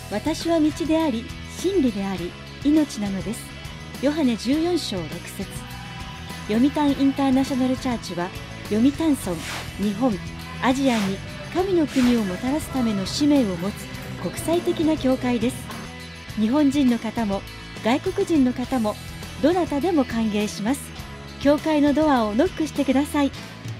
私は道であり真理であり命なのです。ヨハネ14章6節。読谷インターナショナルチャーチは読谷村、日本、アジアに神の国をもたらすための使命を持つ国際的な教会です。日本人の方も外国人の方もどなたでも歓迎します。教会のドアをノックしてください。